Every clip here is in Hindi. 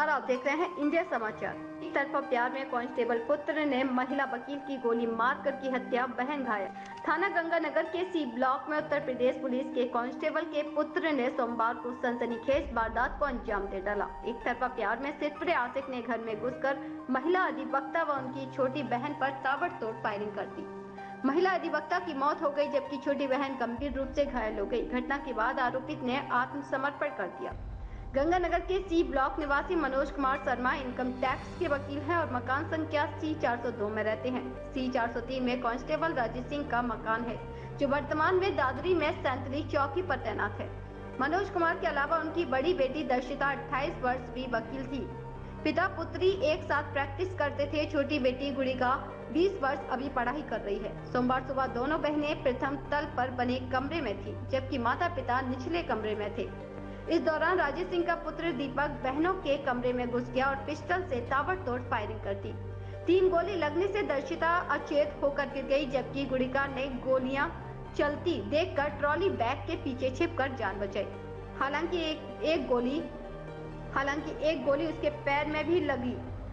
नमस्कार, आप देख रहे हैं इंडिया समाचार। एक तरफा प्यार में कांस्टेबल पुत्र ने महिला वकील की गोली मारकर की हत्या, बहन घायल। थाना गंगानगर के सी ब्लॉक में उत्तर प्रदेश पुलिस के कांस्टेबल के पुत्र ने सोमवार को सनसनीखेज वारदात को अंजाम दे डाला। एक तरफा प्यार में सिरफिरे आशिक ने घर में घुसकर महिला अधिवक्ता व उनकी छोटी बहन पर ताबड़तोड़ फायरिंग कर दी। महिला अधिवक्ता की मौत हो गई, जबकि छोटी बहन गंभीर रूप से घायल हो गई। घटना के बाद आरोपित ने आत्मसमर्पण कर दिया। गंगानगर के सी ब्लॉक निवासी मनोज कुमार शर्मा इनकम टैक्स के वकील हैं और मकान संख्या C402 में रहते हैं। C403 में कांस्टेबल राजेश सिंह का मकान है, जो वर्तमान में दादरी में सैंतरी चौकी पर तैनात है। मनोज कुमार के अलावा उनकी बड़ी बेटी दर्शिता 28 वर्ष भी वकील थी। पिता पुत्री एक साथ प्रैक्टिस करते थे। छोटी बेटी गुड़िका 20 वर्ष अभी पढ़ाई कर रही है। सोमवार सुबह दोनों बहनें प्रथम तल पर बने कमरे में थी, जबकि माता पिता निचले कमरे में थे। इस दौरान राजेश सिंह का पुत्र दीपक बहनों के कमरे में घुस गया और पिस्टल से ताबड़तोड़ फायरिंग कर दी। 3 गोली लगने से दर्शिता अचेत होकर गिर गई, जबकि गुड़िका ने गोलियां चलती देखकर ट्रॉली बैग के पीछे छिपकर जान बचाई। हालांकि एक गोली उसके पैर में भी लगी।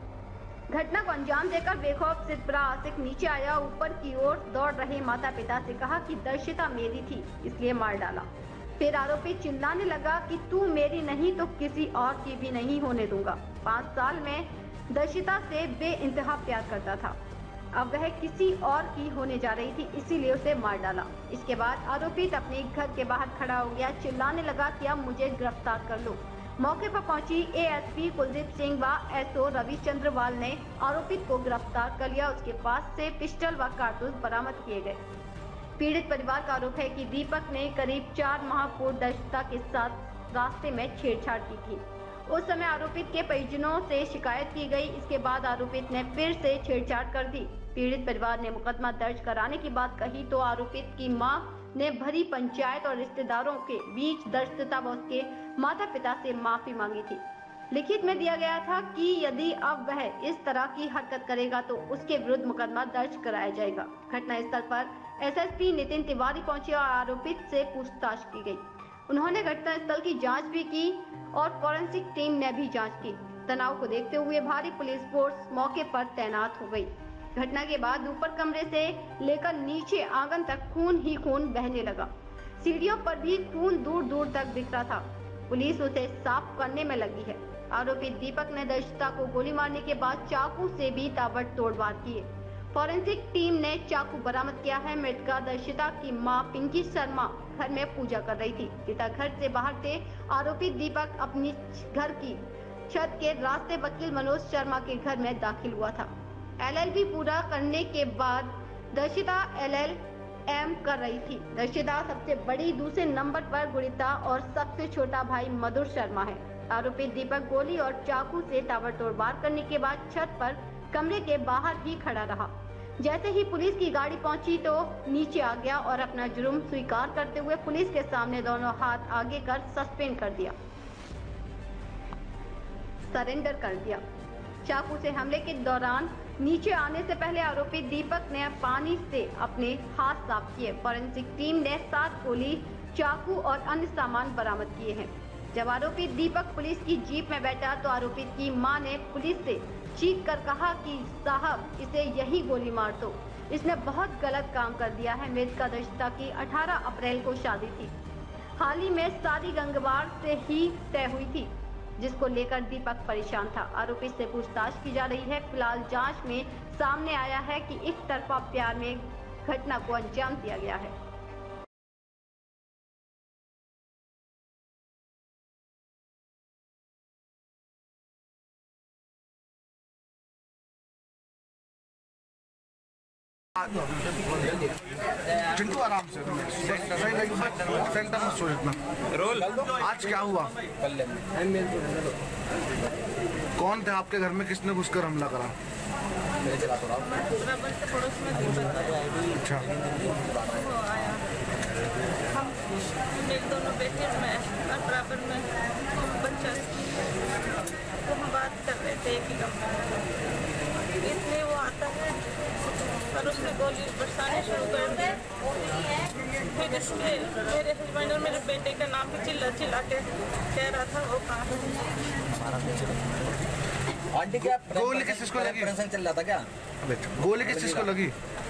घटना को अंजाम देकर बेखौफ सिरफिरा आशिक नीचे आया। ऊपर की ओर दौड़ रहे माता पिता से कहा कि दर्शिता मेरी थी, इसलिए मार डाला। फिर आरोपी चिल्लाने लगा कि तू मेरी नहीं तो किसी और की भी नहीं होने दूंगा। 5 साल में दर्शिता से बेइंतहा प्यार करता था। अब वह किसी और की होने जा रही थी, इसीलिए उसे मार डाला। इसके बाद आरोपी अपने घर के बाहर खड़ा हो गया, चिल्लाने लगा कि अब मुझे गिरफ्तार कर लो। मौके पर पहुंची ASP कुलदीप सिंह व SO रविचंद्रवाल ने आरोपित को गिरफ्तार कर लिया। उसके पास से पिस्टल व कारतूस बरामद किए गए। पीड़ित परिवार का आरोप है कि दीपक ने करीब 4 माह पूर्व दर्शिता के साथ रास्ते में छेड़छाड़ की थी। उस समय आरोपित के परिजनों से शिकायत की गई। इसके बाद आरोपित ने फिर से छेड़छाड़ कर दी। पीड़ित परिवार ने मुकदमा दर्ज कराने की बात कही तो आरोपित की मां ने भरी पंचायत और रिश्तेदारों के बीच दर्शिता व उसके माता पिता से माफी मांगी थी। लिखित में दिया गया था कि यदि अब वह इस तरह की हरकत करेगा तो उसके विरुद्ध मुकदमा दर्ज कराया जाएगा। घटनास्थल पर SSP नितिन तिवारी पहुंचे और आरोपित से पूछताछ की गई। उन्होंने घटनास्थल की जांच भी की और फॉरेंसिक टीम ने भी जांच की। तनाव को देखते हुए भारी पुलिस फोर्स मौके पर तैनात हो गई। घटना के बाद ऊपर कमरे से लेकर नीचे आंगन तक खून ही खून बहने लगा। सीढ़ियों पर भी खून दूर दूर तक बिखरा था। पुलिस उसे साफ करने में लगी है। आरोपी दीपक ने दर्शिता को गोली मारने के बाद चाकू से भी ताबड़तोड़ वार किए। फॉरेंसिक टीम ने चाकू बरामद किया है। मृतका दर्शिता की मां पिंकी शर्मा घर में पूजा कर रही थी। पिता घर से बाहर थे। आरोपी दीपक अपनी घर की छत के रास्ते वकील मनोज शर्मा के घर में दाखिल हुआ था। LLB पूरा करने के बाद दर्शिता LLM कर रही थी। दर्शिता सबसे बड़ी, दूसरे नंबर पर गुड़िता और सबसे छोटा भाई मधुर शर्मा है। आरोपी दीपक गोली और चाकू से ताबड़तोड़ वार करने के बाद छत पर कमरे के बाहर ही खड़ा रहा। जैसे ही पुलिस की गाड़ी पहुंची तो नीचे आ गया और अपना जुर्म स्वीकार करते हुए पुलिस के सामने दोनों हाथ आगे कर सरेंडर कर दिया। चाकू से हमले के दौरान नीचे आने से पहले आरोपी दीपक ने पानी से अपने हाथ साफ किए। फॉरेंसिक टीम ने 7 गोली, चाकू और अन्य सामान बरामद किए हैं। जब आरोपी दीपक पुलिस की जीप में बैठा तो आरोपी की मां ने पुलिस से चीख कर कहा कि साहब, इसे यही गोली मार दो, इसने बहुत गलत काम कर दिया है। मृतका दर्शिता की 18 अप्रैल को शादी थी। हाल ही में शादी गंगवार से ही तय हुई थी, जिसको लेकर दीपक परेशान था। आरोपी से पूछताछ की जा रही है। फिलहाल जांच में सामने आया है कि एक तरफा प्यार में घटना को अंजाम दिया गया है। चिंटू आराम से सेंटर में सो इतना रोल। आज क्या हुआ? कौन थे आपके घर में? किसने घुसकर हमला करा? अच्छा, मेरे दोनों बेटे में और बराबर में बच्चा, तो हम बात कर रहे थे कि इसलिए वो आता है और उसने गोली बरसाने शुरू कर दी। फिर इसमें मेरे हस्बैंड और मेरे बेटे का नाम भी चिल्ला चिल्ला के कह रहा था वो कहाँ है। आंटी क्या गोली किस चीज को लगी? ऑपरेशन चल रहा था क्या? गोली किस चीज को लगी?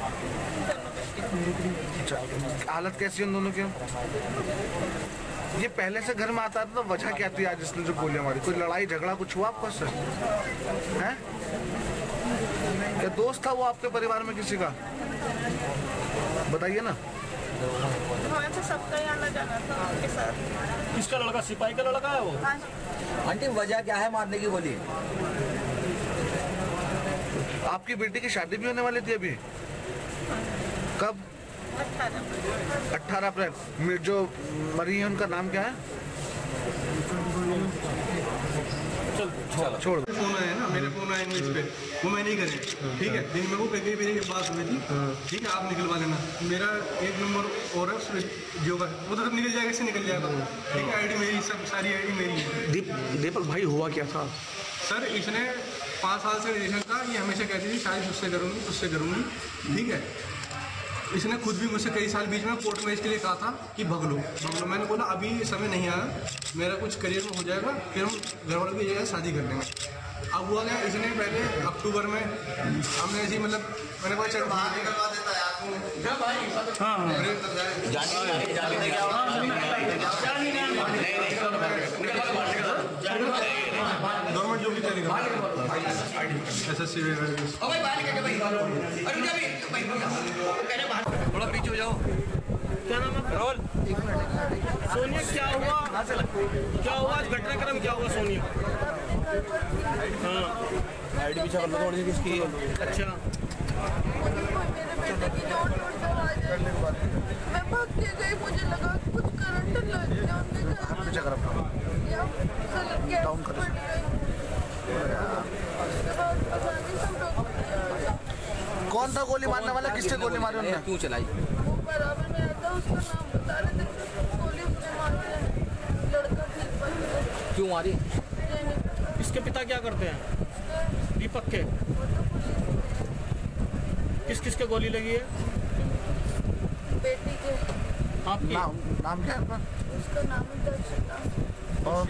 हालत कैसी है उन दोनों की? ये पहले से घर में आता था तो वजह क्या थी आज इसने जो गोलियां मारी? कोई लड़ाई झगड़ा कुछ हुआ आपको उससे? हैं? क्या दोस्त था वो आपके परिवार में किसी का? बताइए ना। हमें तो सबका ही आना जाना था उनके साथ। किसका लड़का? सिपाही का लड़का है वो? हाँ। आंटी वजह क्या है मारने की गोली? आपकी बेटी की शादी भी होने वाली थी अभी? कब? 18 अप्रैल। जो मरी है उनका नाम क्या है? छोड़ दो। फोन आया ना, मेरे फोन आए इस पे, वो मैं नहीं करे। ठीक है, दिन में वो कहीं मेरी बात हुई थी। ठीक है, आप निकलवा देना। मेरा 1 नंबर और है उसमें जो का, वो तो सब निकल जाएगा, इससे निकल जाएगा। ठीक है, आईडी मेरी, सब सारी आईडी मेरी है। दीपक भाई हुआ क्या था? सर इसने 5 साल से रिलेशन था। ये हमेशा कहती थी शादी तुझसे करूँगी, तुझसे करूँगी। ठीक है, इसने खुद भी मुझसे कई साल बीच में कोर्ट में इसके लिए कहा था कि भग लो। मैंने बोला अभी समय नहीं आया, मेरा कुछ करियर में हो जाएगा, फिर हम घर वालों की जगह शादी कर लेंगे। अब हुआ क्या, इसने पहले अक्टूबर में हमने ऐसी मतलब मैंने कहा चल गवर्नमेंट जो भी करेगा SSC थोड़ा पीछे हो जाओ। क्या नाम है? रोल। सोनिया क्या हुआ? क्या हुआ आज? घटनाक्रम क्या हुआ सोनिया? हाँ, आईडी पीछे कर लो थोड़ी सी किसकी? अच्छा, मेरे बेटे की मैं भाग के गई, मुझे लगा कुछ करंट लग गया उनके घर में। कौन था गोली मारने वाला? किससे गोली मारी उन्होंने? क्यों चलाई? वो बराबर में आता, उसका नाम बता रहे थे, गोली उसने मारी, लड़का ठीक। क्यों मारी? इसके पिता क्या करते हैं? दीपक के? किस किस के गोली लगी है? बेटी के। आपकी? नाम क्या है आपका? उसका नाम है दर्शिता। और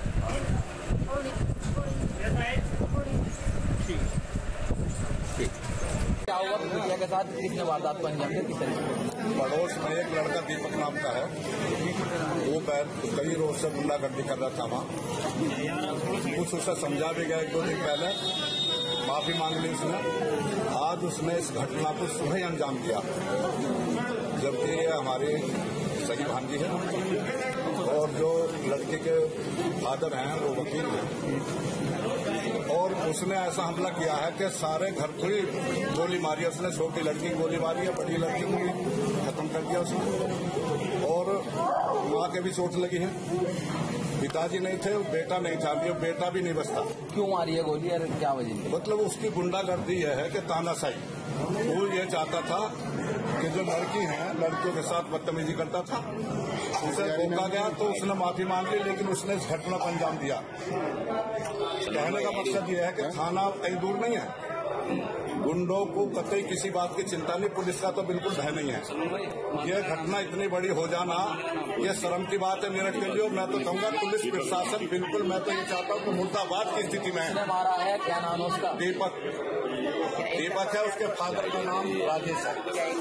क्या हुआ बिटिया के साथ? किसने वारदात को अंजाम दिया? किस तरीके? पड़ोस में एक लड़का दीपक नाम का है, वो कई रोज से गुंडागर्दी कर रहा था वहाँ। कुछ उसे समझा भी गया 1-2 दिन पहले, माफी मांग ली उसने। आज उसने इस घटना को सुबह ही अंजाम दिया, जबकि ये हमारी सही भांजी है और जो लड़के के फादर हैं वो वकील हैं। और उसने ऐसा हमला किया है कि सारे घर को ही गोली मारी है उसने। छोटी लड़की की गोली मारी है, बड़ी लड़की को भी खत्म कर दिया उसने, और माँ के भी चोट लगी है। पिताजी नहीं थे, बेटा नहीं था, ये बेटा भी नहीं बचता। क्यों मारी है गोली और क्या वजह? मतलब उसकी गुंडागर्दी यह है कि तानाशाही। वो ये चाहता था कि जो लड़की है लड़कियों के साथ बदतमीजी करता था, उसे रोका गया तो उसने माफी मांग ली, लेकिन उसने इस घटना को अंजाम दिया। कहने का मकसद यह है कि थाना कहीं दूर नहीं है, गुंडों को कतई किसी बात की चिंता नहीं, पुलिस का तो बिल्कुल भय नहीं है। यह घटना इतनी बड़ी हो जाना ये शर्म की बात है मेरठ के लिए। और मैं तो कहूँगा पुलिस प्रशासन बिल्कुल, मैं तो ये चाहता हूँ कि मुर्दाबाद की स्थिति में है। मारा है, क्या नाम है उसका? दीपक है, उसके फादर का नाम राजेश है।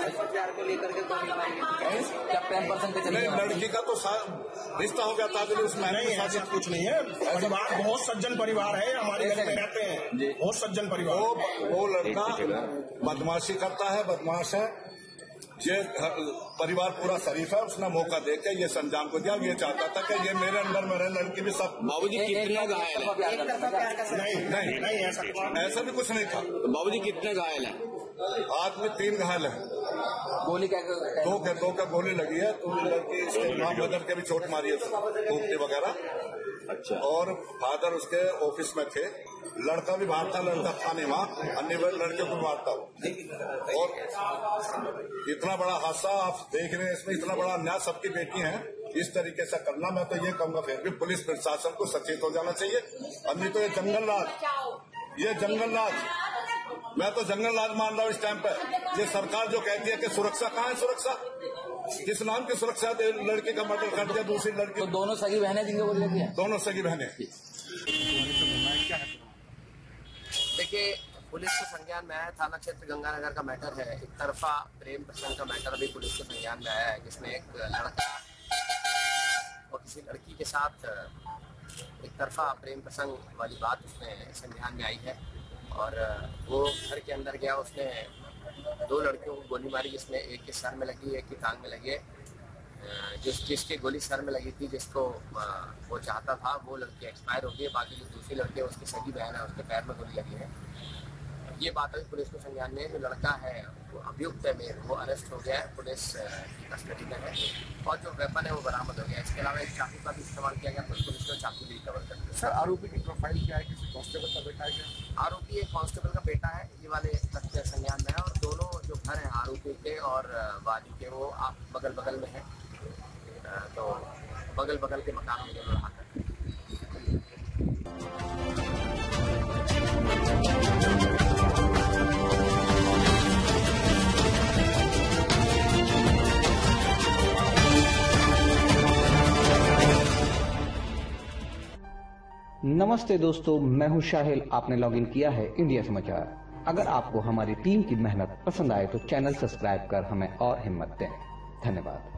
क्या प्रेम पर्सन पे चले? लड़की का तो रिश्ता हो गया था, उस महीने में ऐसा कुछ नहीं है। परिवार बहुत सज्जन परिवार है, हमारे घर में रहते हैं, बहुत सज्जन परिवार। वो लड़का बदमाशी करता है, बदमाश है। ये परिवार पूरा शरीफ है, उसने मौका देकर ये संजाम को दिया। ये चाहता था कि ये मेरे अंदर में रहे, लड़की भी सब। बाबूजी कितने घायल है? नहीं ऐसा भी कुछ नहीं था। बाबूजी कितने घायल है? आदमी 3 घायल है। गोली क्या? 2 का गोली लगी है। तो लड़की इसके माँ मदर के भी चोट मारी है, टूटने वगैरह। अच्छा। और फादर उसके ऑफिस में थे, लड़का भी बाहर था, लड़का था नहीं वहाँ, अन्य लड़के को मारता हूँ। और इतना बड़ा हादसा आप देख रहे हैं, इसमें इतना बड़ा अन्याय, सबकी बेटी है, इस तरीके से करना, मैं तो ये कहूँगा फिर भी पुलिस प्रशासन को सचेत हो जाना चाहिए। अन्य तो ये जंगल राज, मैं तो जंगल राज मान रहा हूँ इस टाइम पे। ये सरकार जो कहती है कि सुरक्षा, कहाँ है सुरक्षा? किस नाम की सुरक्षा? लड़के का मर्डर कर दिया, दूसरी लड़की। तो दोनों सगी बहनें जिनके गोली लगी है? दोनों सगी बहनें। देखिए, पुलिस के संज्ञान में आया, थाना क्षेत्र गंगानगर का मैटर है। एक तरफा प्रेम प्रसंग का मैटर अभी पुलिस के संज्ञान में आया है, जिसमें एक लड़का और किसी लड़की के साथ एक तरफा प्रेम प्रसंग वाली बात उसमें संज्ञान में आई है। और वो घर के अंदर गया, उसने 2 लड़कियों को गोली मारी, जिसमें एक के सर में लगी, एक की टांग में लगी है। जिसके गोली सर में लगी थी, जिसको वो चाहता था, वो लड़की एक्सपायर हो गई। बाकी जो दूसरी लड़की है, उसकी सगी बहन है, उसके पैर में गोली लगी है। ये बात अभी पुलिस के संज्ञान में, जो लड़का है वो अभियुक्त है मेन, वो अरेस्ट हो गया है, पुलिस की कस्टडी में है। और जो वेपन है वो बरामद हो गया। इसके अलावा एक चाकू का भी इस्तेमाल किया गया, तो पुलिस ने चाकू भी रिकवर कर दिया। सर, आरोपी की प्रोफाइल क्या है? किसी कांस्टेबल का बेटा है क्या? आरोपी एक कांस्टेबल का बेटा है, ये वाले तथ्य संज्ञान में है। और दोनों जो घर हैं आरोपी के और वादी के, वो आप बगल बगल में हैं, तो बगल बगल के मकानों में दोनों रहा करते हैं। नमस्ते दोस्तों, मैं हूं शाहिल। आपने लॉगिन किया है इंडिया समाचार। अगर आपको हमारी टीम की मेहनत पसंद आए तो चैनल सब्सक्राइब कर हमें और हिम्मत दें। धन्यवाद।